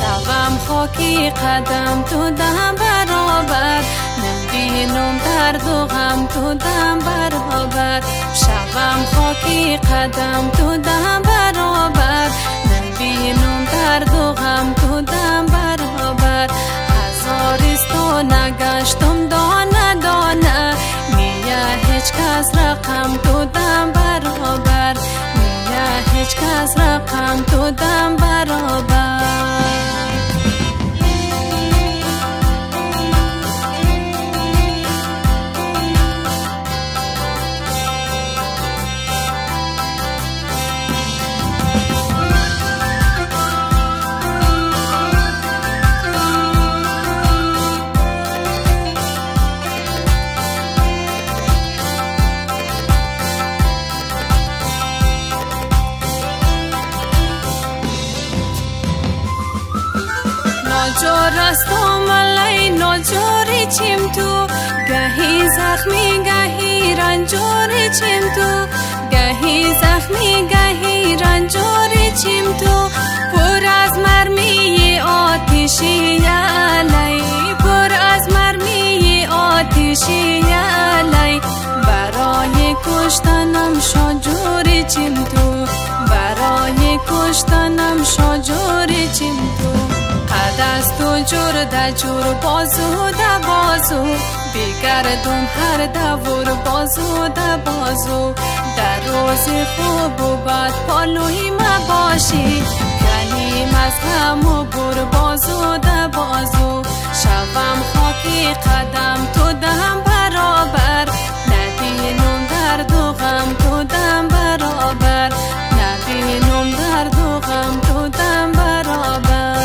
شوم خاکی قدم تو دم برابر، نبینم درد و غم تو دم برابر. شوم خاکی قدم تو دم برابر، نبینم درد و غم تو دم برابر. هزاریست و نگشتم دانه دانه، نیه هیچ کس رقم تو دم برابر، نیه هیچ کس رقم تو دم برابر. ناجور است ملای ناجوری چیم تو، گهی زخمی گهی رنجوری چیم تو، گهی زخمی گهی رنجوری چیم تو. پر از مرمی آتشی علی، پر از مرمی آتشی علی. برای کشتنم شاجوری چیم تو، برای کشتنم شاجوری چیم تو. دست و جور ده جور بازو ده بازو، بگردم هر دور بازو ده بازو. در روز خوب و بد پالوی ما باشی، گلیم از غم و بر بازو ده بازو. شوم خاکی قدم تو دم برابر، نبینم درد و غم تو دم برابر، نبینم درد و غم تو دم برابر.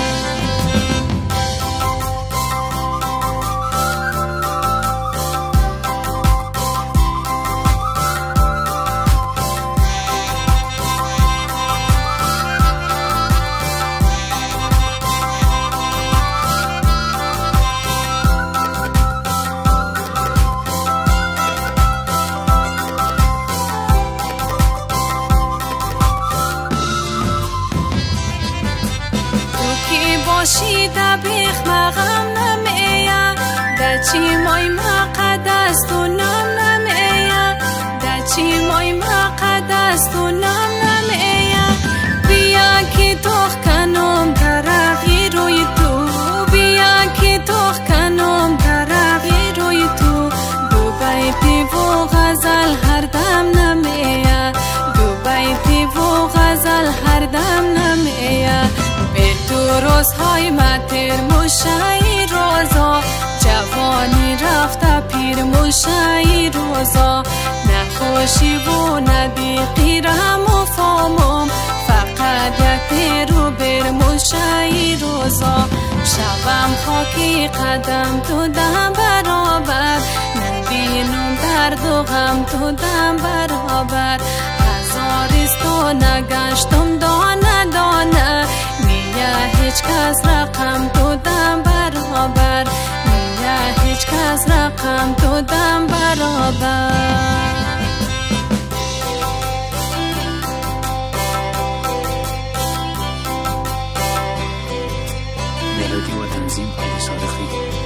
باشی دبیخ مغم نمیه، دچی مای مقد است و نم نمیه، دچی مای مقد است و نم نمیه. بیا که توخ کنم ترقی روی تو، بیا که توخ کنم ترقی روی تو. دو بیتی و غزل هر دم نمیه، دو بیتی و غزل هر دم نمیه. تو روزهای متر مشایی روزا، جوانی رفته پیر مشایی روزا. نخوشی و ندیقی رم و فامم، فقط یک رو بر مشایی روزا. شوم خاکی قدم تو دم برابر، نبینم درد و غم تو دم برابر. هزاریست و نگشتم دانه دانه، هیچ کس رقم تو دم برابر، نیه هیچ کس رقم تو دم برابر. ملودی و تنظیم علی صادقی.